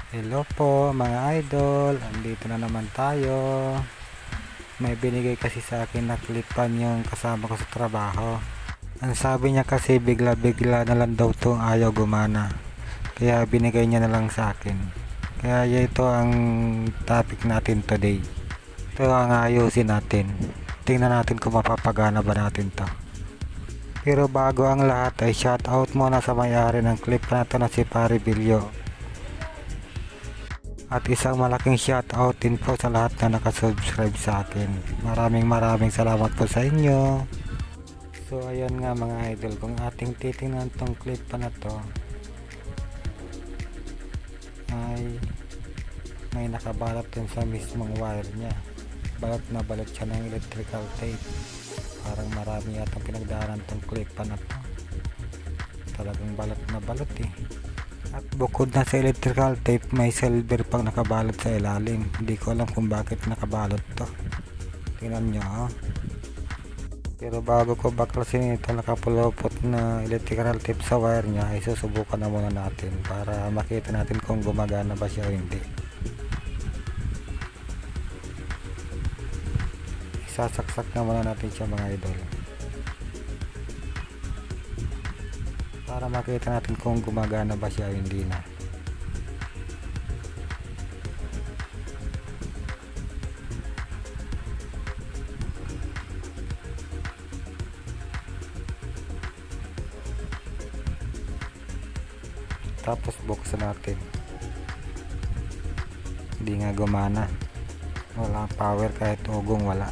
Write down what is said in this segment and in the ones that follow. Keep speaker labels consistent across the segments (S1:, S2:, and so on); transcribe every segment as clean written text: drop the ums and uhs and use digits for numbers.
S1: Hello po mga idol, andito na naman tayo. May binigay kasi sa akin na clipan yung kasama ko sa trabaho. Ang sabi niya kasi bigla-bigla na lang daw to, ayaw gumana. Kaya binigay niya na lang sa akin. Kaya ito ang topic natin today. Ito ang ayusin natin. Tingnan natin kung mapapagana ba natin to. Pero bago ang lahat ay shoutout muna sa may-ari ng clip na to na si Pare Bilyo. At isang malaking shoutout din po sa lahat na nakasubscribe sa akin. Maraming salamat po sa inyo. So ayan nga mga idol, kung ating titingnan tong clip pa na to, ay may nakabalot dun sa mismong wire nya. Balot na balot siya ng electrical tape. Parang marami yatang pinagdaanan tong clip pa na to. Talagang balot na balot eh. At bukod na sa electrical tape, may silver pang nakabalot sa ilalim. Hindi ko alam kung bakit nakabalot to. Tingnan nyo ha. Pero bago ko baklasin ito nakapulupot na electrical tape sa wire nya, ay susubukan na muna natin para makita natin kung gumagana ba siya o hindi. Isasaksak na muna natin siya mga idol, para makita natin kung gumagana ba siya o hindi na. Tapos buksan natin. Hindi nga gumana. Wala power kahit ugong wala.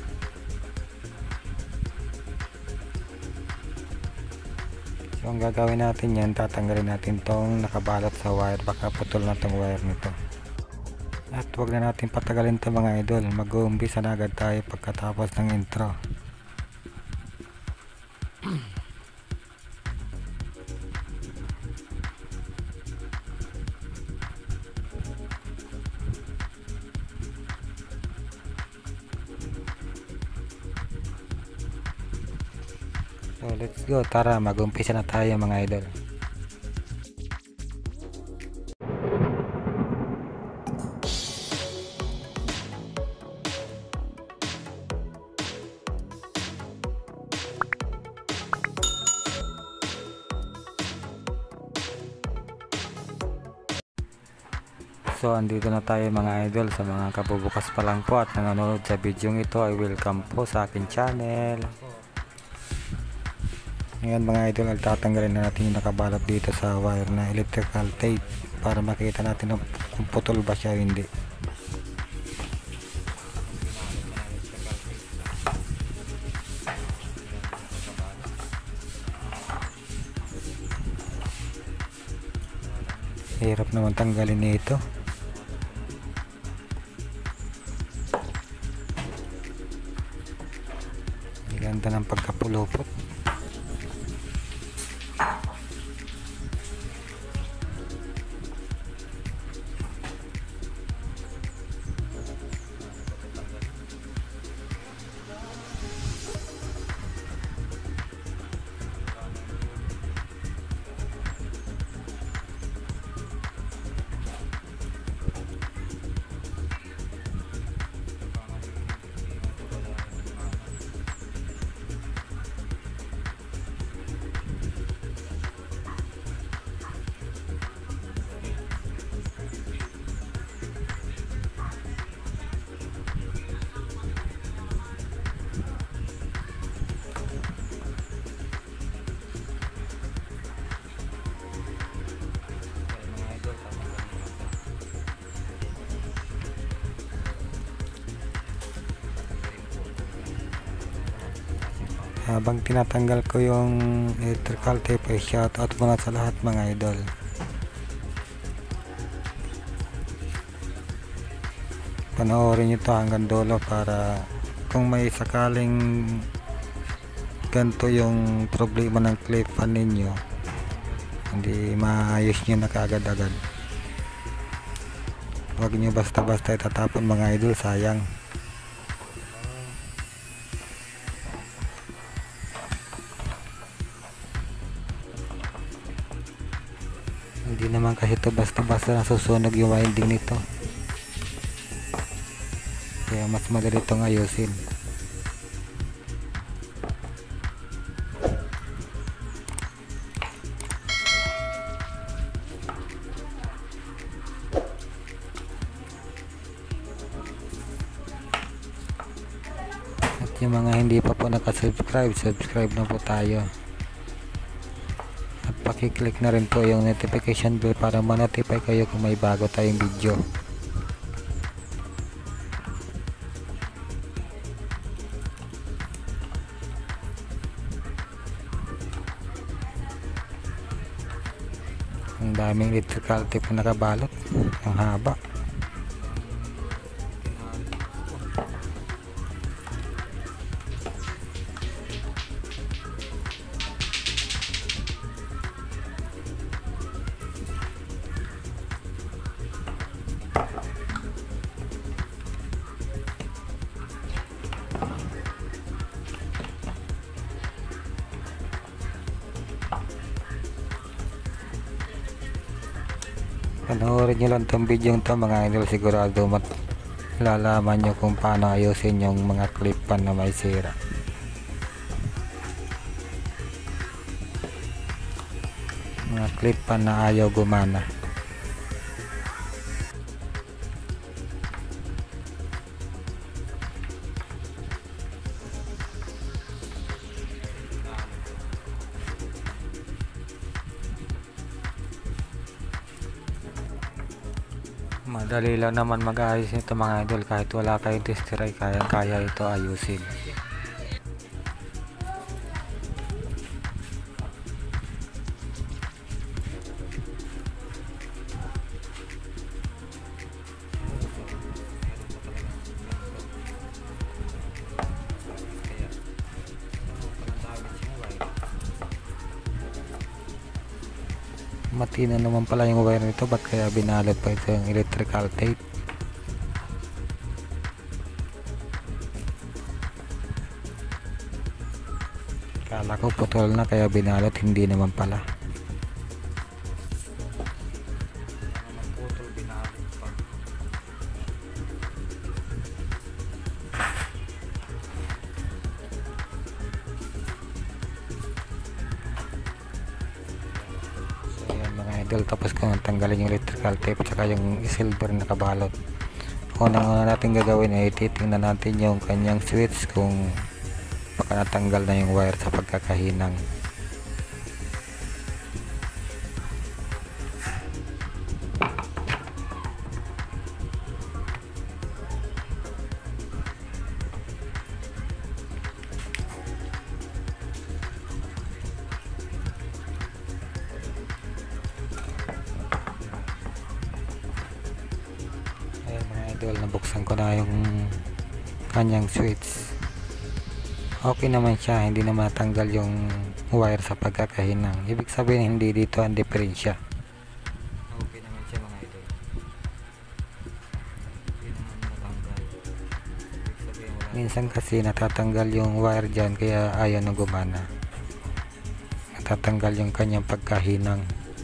S1: So ang gagawin natin yan, tatanggalin natin tong nakabalot sa wire. Baka putol na tong wire nito. At wag na natin patagalin to mga idol. Mag-uumpisa na agad tayo pagkatapos ng intro. So let's go, tara mag-umpisa na tayo mga idol. So andito na tayo mga idol. Sa mga kabubukas pa lang po at nanonood sa video ito, ay welcome po sa akin channel. Ngayon mga idol, tatanggalin na natin yung nakabalot dito sa wire na electrical tape para makita natin kung putol ba siya o hindi. Hirap naman tanggalin nito. Ganda ng pagkapulupot. Habang tinatanggal ko yung electrical tape, ay shoutout muna sa lahat mga idol. Panoorin nyo to hanggang dulo para kung may sakaling ganito yung problema ng clip fan ninyo, hindi maayos nyo na kaagad-agad. Huwag nyo basta-basta itatapon mga idol, sayang. Hindi naman naman kasi ito basta-basta nasusunog yung winding nito, kaya mas madali itong ayusin. At yung mga hindi pa po nakasubscribe, subscribe na po tayo. At pakiclick na rin po yung notification bell para ma-notify kayo kung may bago tayong video. Ang daming electrical tape na nakabalot, ang haba. Panoorin nyo lang itong video ito mga idol, sigurado lalaman nyo kung paano ayusin yung mga clip pan na may sira. Mga clip pan na ayaw gumana. Madali lang naman mag-ayos nito mga idol, kahit wala kayong tester ay kaya ito ayusin. Matino naman pala yung wire nito, ba't kaya binalot pa ito yung electrical tape? Kala ko putol na kaya binalot, hindi naman pala. Idol, tapos ko tanggalin yung electrical tape at saka yung silver na kabalot. Unang-una natin gagawin ay titingnan natin yung kanyang switch kung baka natanggal na yung wire sa pagkakahinang. Idol, nabuksan ko na yung kanyang switch. Okay naman siya, hindi naman natanggal yung wire sa pagkakahinang. Ibig sabihin hindi dito ang diferensya. Okay naman siya mga idol. Hindi naman natanggal. Minsan kasi natatanggal yung wire dyan kaya ayaw na gumana. Natatanggal yung kanyang pagkahinang.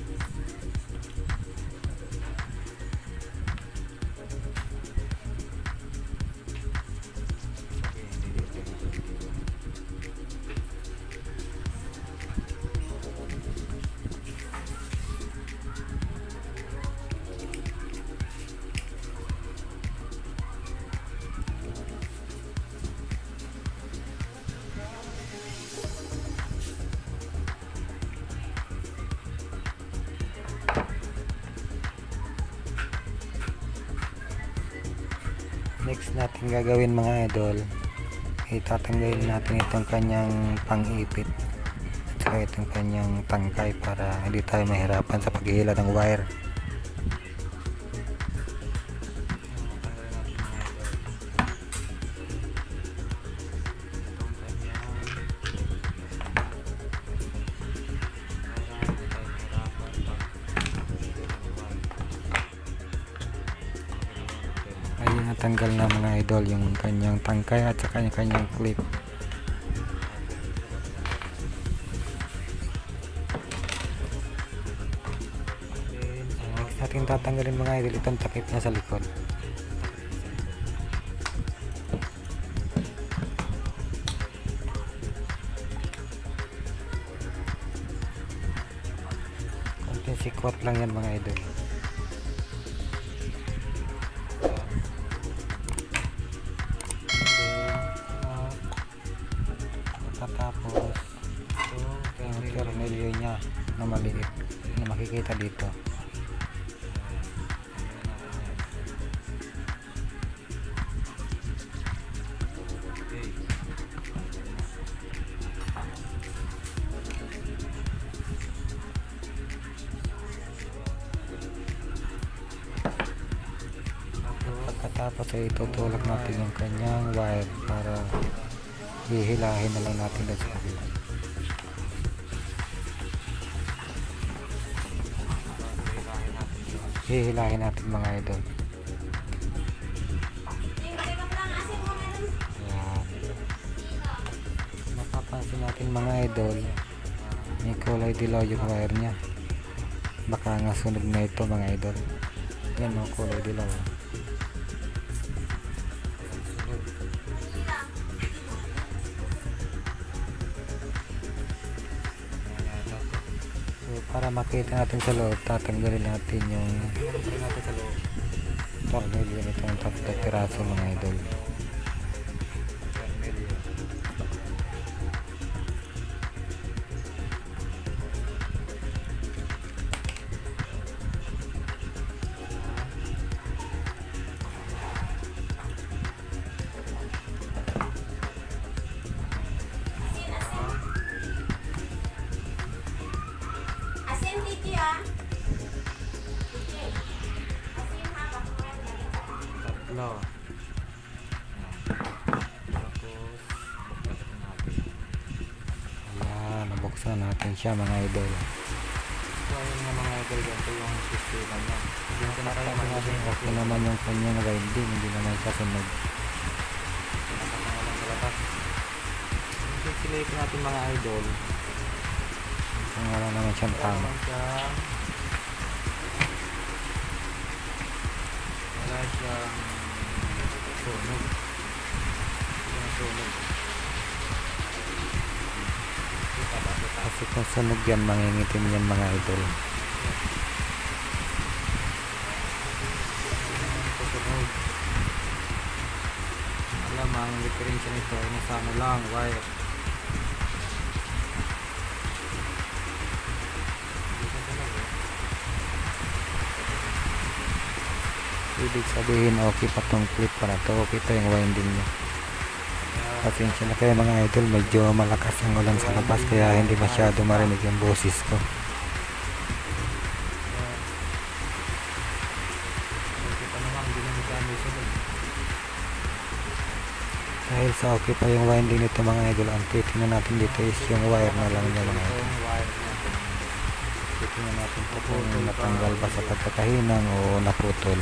S1: Next natin gagawin mga idol, itatanggalin natin itong kanyang pang-ipit at saka itong kanyang tangkay para hindi tayo mahirapan sa paghihila ng wire. Ayun, natanggal na mga idol yung kanyang tangkay at saka yung kanyang clip. tatanggalin mga idol itong takip niya sa likod. Konting sikwat lang yan mga idol. Tapos yung tornilyo niya na maliit na makikita dito. Pagkatapos ay itutulak natin yung kanyang wire para hihilahin na lang natin sa kabila. Hihilahin natin mga idol. Ayan. Mapapansin natin mga idol, may kulay dilaw yung wire nya. Baka nga sunog na ito mga idol. Yan o, kulay dilaw. Para makita natin sa loob, tatanggalin natin yung tornilyo nitong 3 piraso mga idol. Tatlo. Ayan, nabuksan natin siya mga idol. So ayun nga mga idol, ganito yung sistema niya. Okay naman yung kanyang winding, hindi naman kasunod. Pinapakawalan sa labas. Sisilip natin mga idol. Kung wala naman siyang tama. Wala siyang sunog. Kasi kung sunog yan, mangingitim yan mga idol. Alam, ang diferensya nito ay nasa ano lang, wire. Ibig sabihin okay pa tong clip para to, okay to yung winding niya. Pasensya na kayo mga idol, medyo malakas ang ulan sa labas kaya hindi masyado marinig yung boses ko. Dahil sa okay pa yung winding nito mga idol, ang titingnan natin dito is yung wire na lang niya mga idol. Titingnan natin po kung natanggal ba sa pagkakahinang o naputol.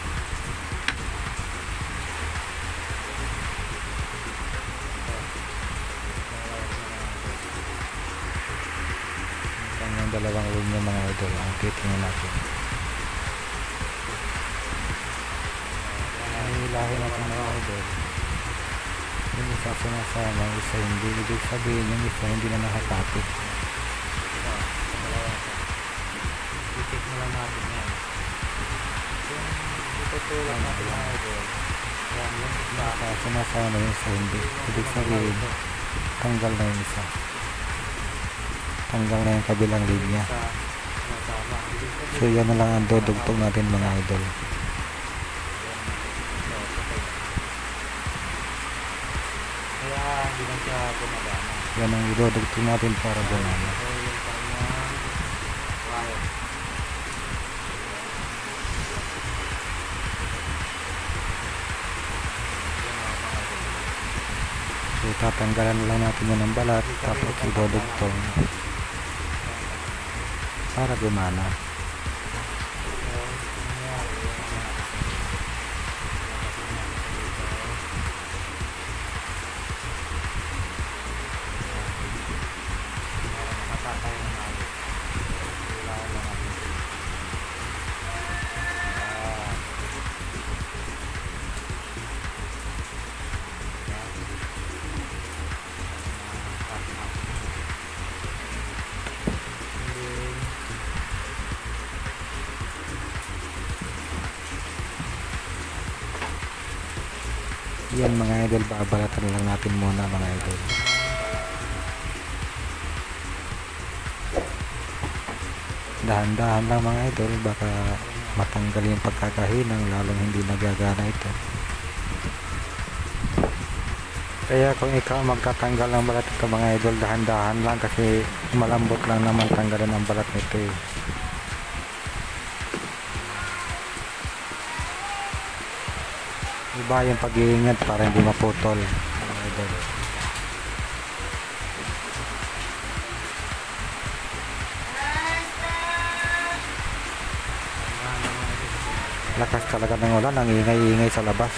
S1: Yung dalawang linya mga idol ang titingnan natin. Hihilahin natin mga idol. Yung isa sinasama, yung isa hindi. Ibig sabihin yung isa hindi na nakapatid. I-check na lang natin yan. Yung itutulak natin mga idol, yan yung isa sinasama yung isa hindi. Ibig sabihin tanggal na yung isa. Tanggal na yung kabilang linya. So yan na lang ang dudugtong natin mga idol. Kaya hindi lang siya gumagana. Yan ang idudugtong natin para gumana. So tatanggalan lang natin yan ng balat tapos idudugtong para gumana. Yan mga idol, babalatan lang natin muna mga idol. Dahan-dahan lang mga idol, baka matanggal yung pagkakahinang, lalong hindi nagagana ito. Kaya kung ikaw magtatanggal ng balat ito mga idol, dahan-dahan lang kasi malambot lang naman tanggalin ang balat nito eh. Iba yung pag-iingat para hindi maputol mga idol. Lakas talaga ng ulan, ang ingay-ingay sa labas.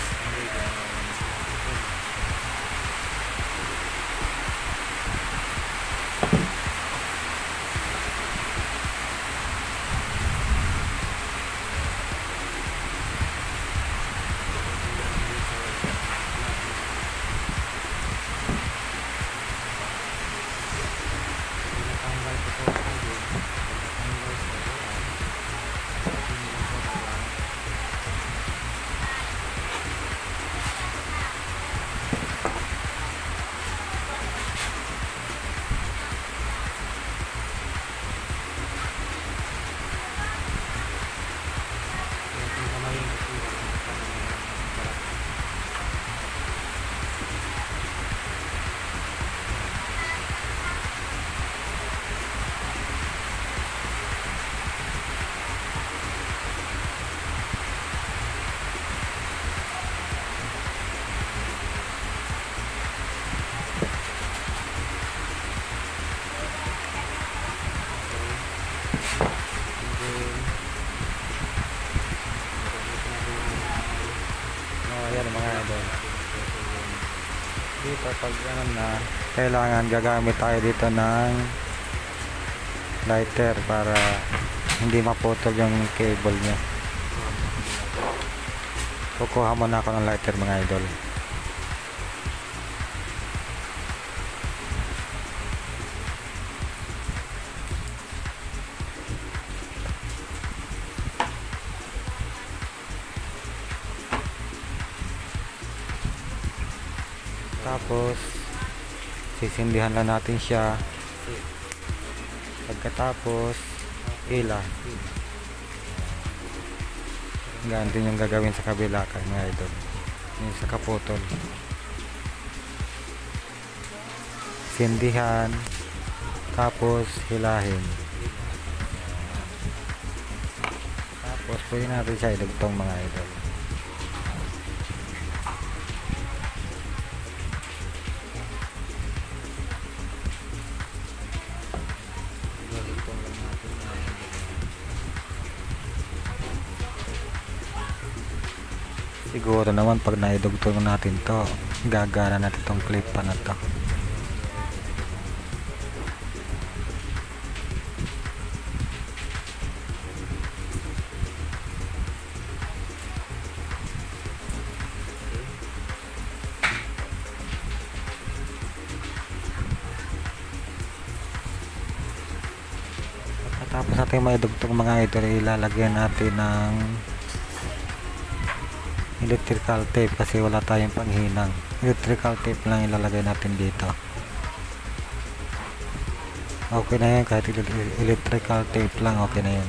S1: Ayan mga idol, dito pag ano na, kailangan gagamit tayo dito ng lighter para hindi maputol yung cable nya. Kukuha muna ako ng lighter mga idol. Tapos sisindihan lang natin siya. Pagkatapos pila. Ganun din yung gagawin sa kabila mga idol, yung sa kaputol. Sindihan, tapos hilahin, tapos pwede natin siya idugtong mga idol. Siguro naman pag naidugtong natin to, gagana natin tong clip pa na to. Tapos natin maidugtong mga idol, ilalagyan natin ng electrical tape kasi wala tayong panghinang. Electrical tape lang ilalagay natin dito. Okay na yan, kahit electrical tape lang okay na yan.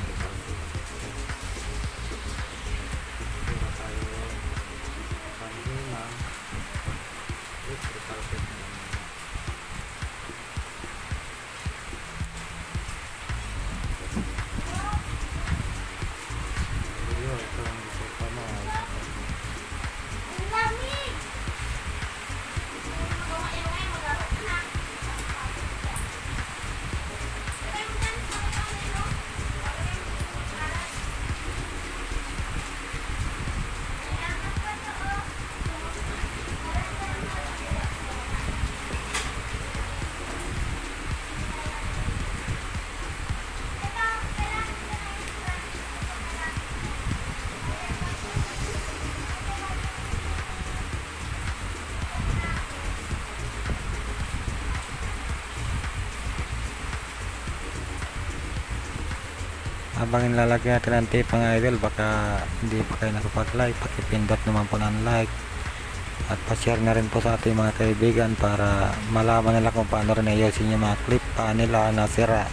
S1: Habang nilalagyan natin ng tape mga idol, baka hindi pa kayo nakapag-like, pakipindot naman po ng like, At pa-share na rin po sa ating mga kaibigan para malaman nila kung paano rin ayusin yung mga clip pa nila nasira,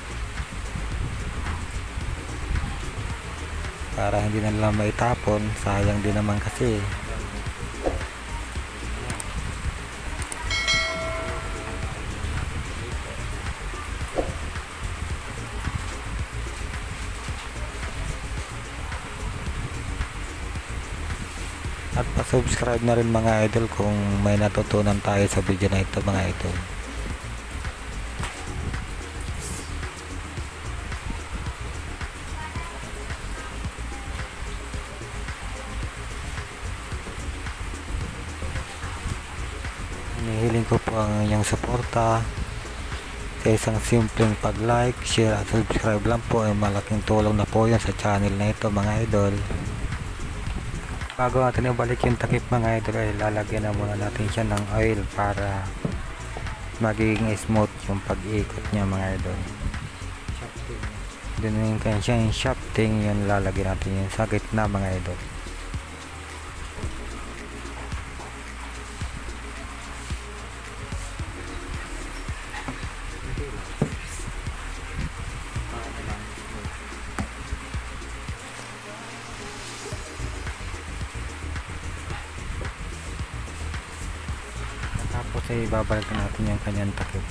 S1: para hindi na nila maitapon, sayang din naman kasi. At pa-subscribe na rin mga idol kung may natutunan tayo sa video na ito mga idol. Hinihiling ko po ang inyong suporta. Sa isang simpleng pag-like, share at subscribe lang po ay malaking tulong na po yan sa channel na ito mga idol. Bago natin ibalik yung takip mga idol ay lalagyan na muna natin siya ng oil para magiging smooth yung pag-ikot niya mga idol. Doon yung kanya yung shafting, yun lalagyan natin yung sa gitna mga idol. Tapos ay babalik natin yung kanyang takip.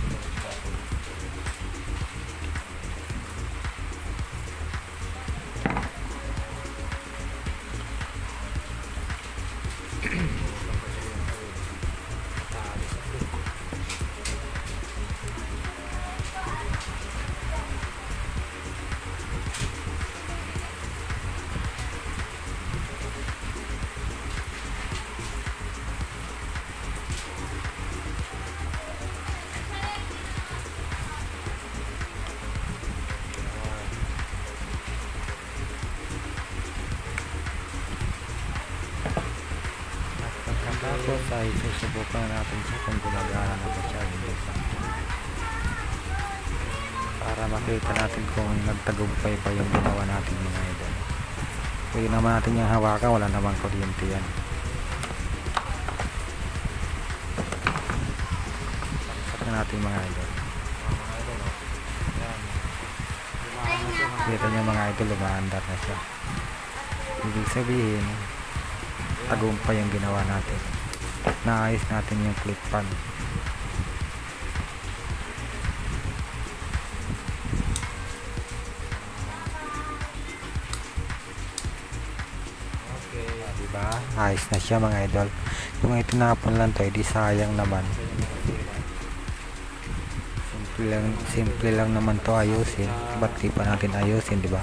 S1: Tapos ay susubukan natin siya kung gumagana na ba siya hindi pa, para makita natin kung nagtagumpay pa yung ginawa natin mga idol. Pwede naman natin yung hawakan, wala namang kuryente yan. Saksak na natin mga idol. Kita nyo mga idol, umaandar na siya. Ibig sabihin tagumpay yung ginawa natin, naayos natin yung clip pan. Diba? Ayos na siya mga idol. Kung itinapon lang to, edi sayang naman. Simple lang naman to ayusin. Ba't di pa natin ayusin, diba?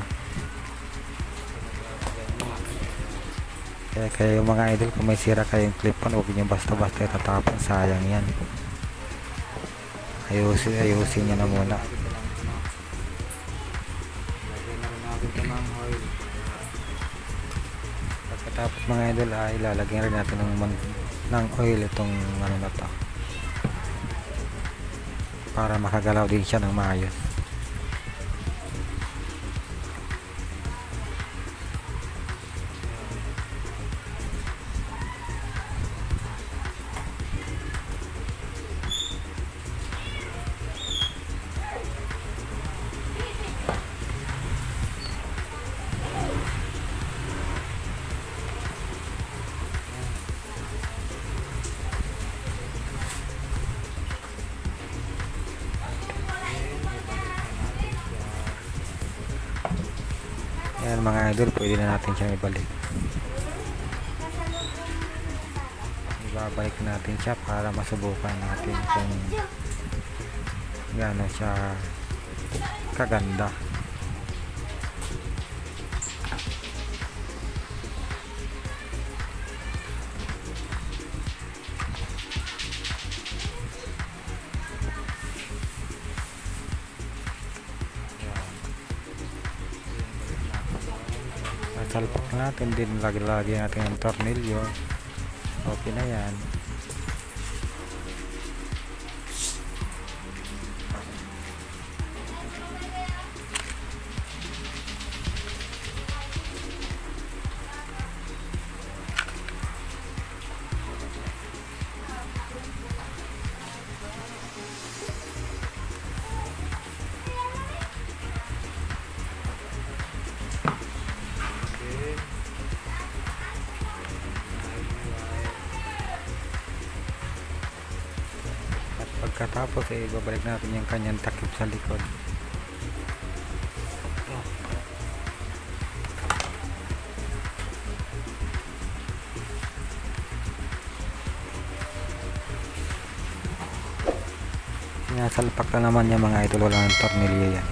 S1: Kaya yung mga idol, kung may sira kayong clip pan, huwag nyo basta-basta itatapon, sayang yan. Ayusin nyo na muna. Pagkatapos mga idol ay ilalagyan rin natin ng oil itong ano na to, para makagalaw din siya ng maayos. Ayan mga idol, pwede na natin siyang ibalik. Ibabalik natin siya para masubukan natin kung gaano siya kaganda. Salpak natin din, lagi-lagi natin ang tornilyo. Okay na yan. Pagkatapos ay ibabalik natin yung kanyang takip sa likod. Sinasalpak na naman yung mga idol, wala ng tornilyo yan.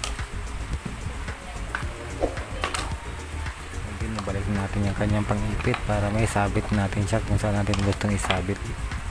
S1: Balik natin yung kanyang pang-ipit para may sabit natin siya kung saan natin gustong isabit.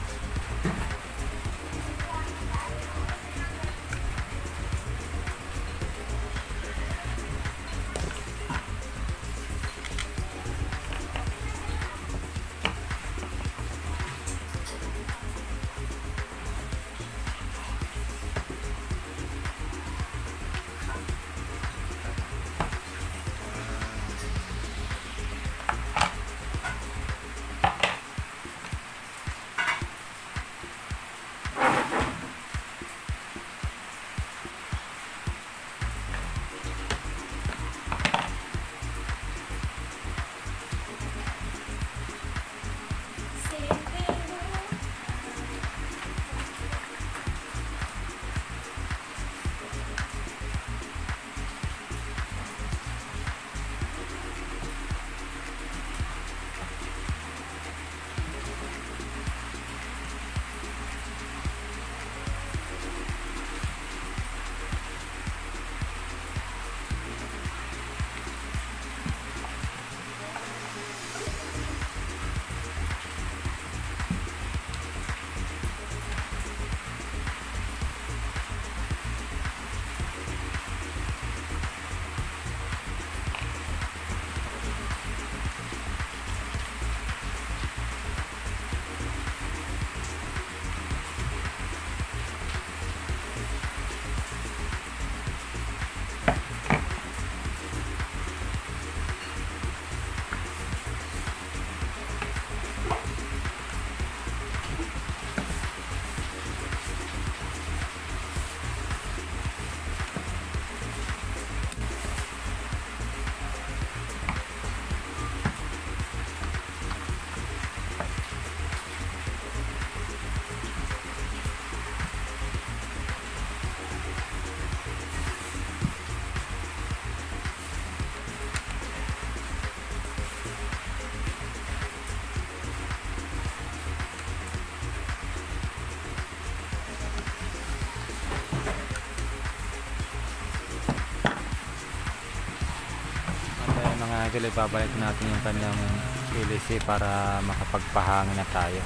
S1: Mga idol, ibabalik natin yung kanyang PLC para makapagpahangin na tayo.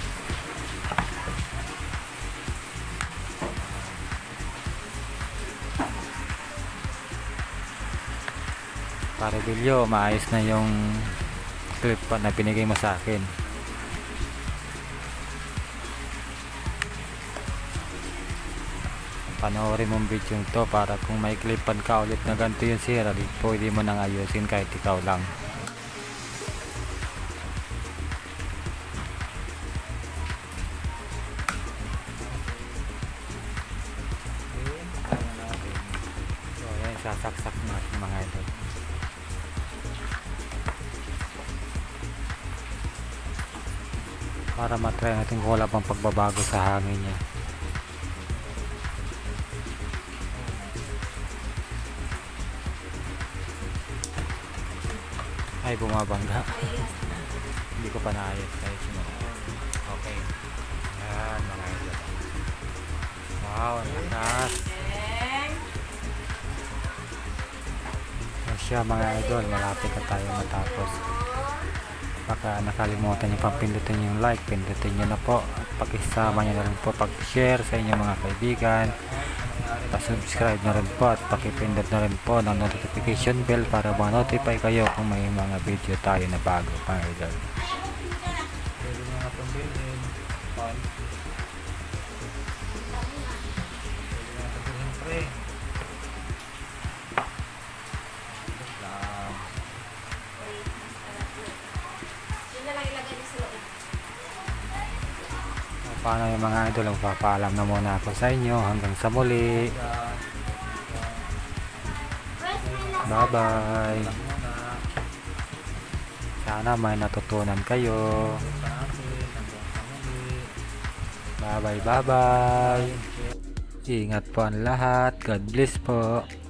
S1: Para bilyo, maayos na yung clip na binigay mo sa akin. Panoorin mong video to para kung may clipan ka ulit na ganito yung sira, pwede mo nang ayusin kahit ikaw lang. So yan, sasaksak natin mga idol. Para matry natin kung wala pang pagbabago sa hangin niya. Ay, bumabangga. Hindi ko pa naayos. Okay. Yan, mga idol. Wow, ang lakas. Yan siya mga idol. Malapit na tayo matapos. Baka nakalimutan nyo pang pindutin yung like. Pindutin nyo na po. Pakisama nyo na rin po pag-share sa inyong mga kaibigan. Pa-subscribe na rin po at pakipindot na rin po ng notification bell para ma-notify kayo kung may mga video tayo na bago mga idol. Pwede nyo na itong bilhin on. Pwede nyo na itong bilhin pre. Yun na lang ilagay nyo sa loob. Paano yung mga idol, magpapaalam na muna ako sa inyo. Hanggang sa muli. Bye bye. Sana may natutunan kayo. Bye bye. Ingat po ang lahat. God bless po.